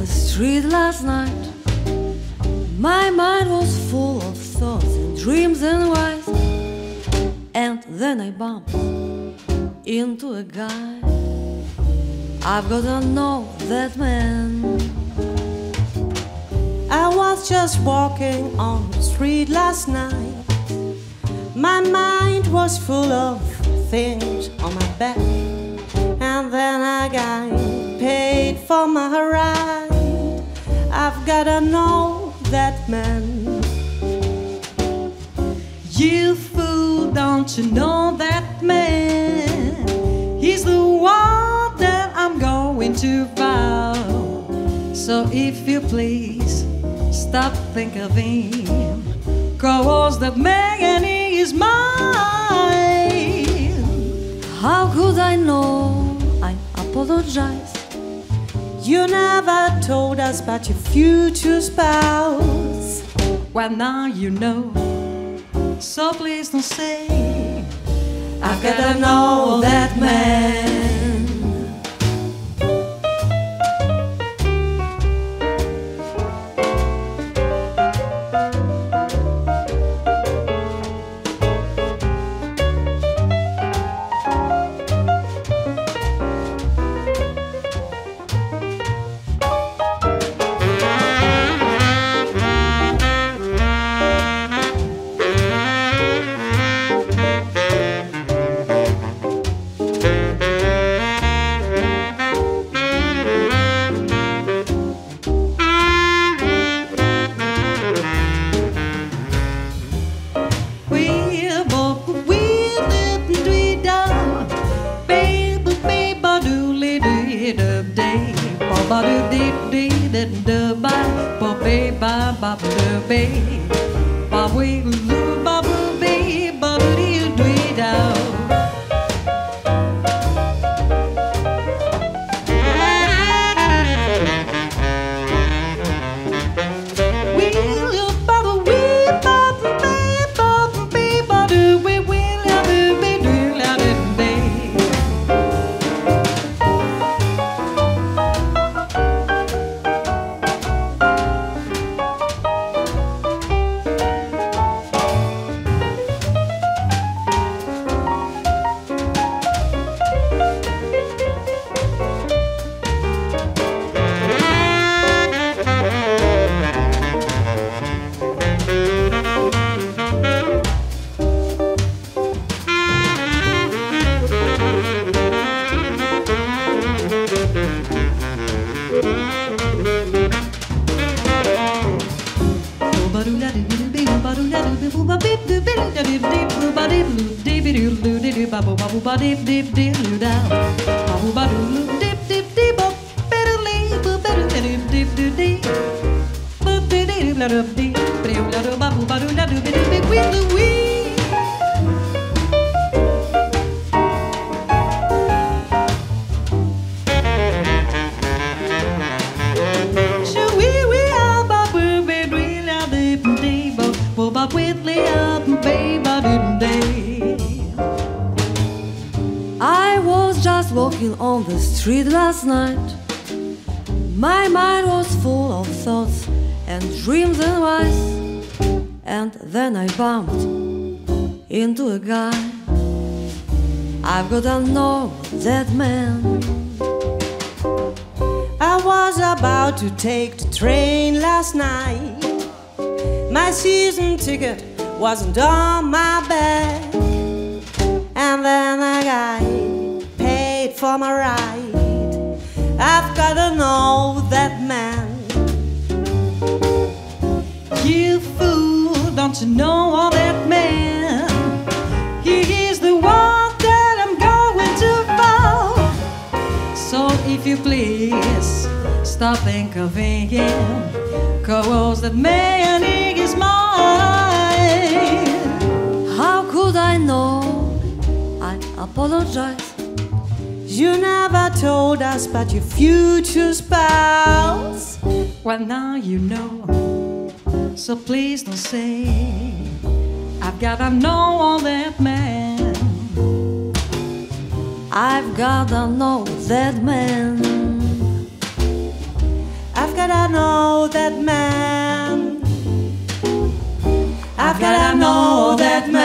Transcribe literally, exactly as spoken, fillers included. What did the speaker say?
the street last night. My mind was full of thoughts and dreams and lies. And then I bumped into a guy. I've gotta know that man. I was just walking on the street last night. My mind was full of things on my back. And then I got paid for my ride. I've gotta know that man. You fool, don't you know that man? He's the one that I'm going to vow. So if you please, stop thinking of him, 'cause that man is mine. How could I know? I apologize. You never told us about your future spouse. Well, now you know, so please don't say I've gotta know that man. I was just walking on the street last night. My mind was full of thoughts and dreams and lies. And then I bumped into a guy. I've gotta know that man. I was about to take the train last night. My season ticket wasn't on my back. And then I got paid for my ride. I've gotta know that man. You fool, don't you know all that man? He is the one that I'm going to fall. So if you please, stop thinking of him, 'cause that man is mine. How could I know? I apologize. You never told us about your future spouse. Well, now you know, so please don't say I've gotta know all that man. I've gotta know that man. I've know that man. I've gotta know that man.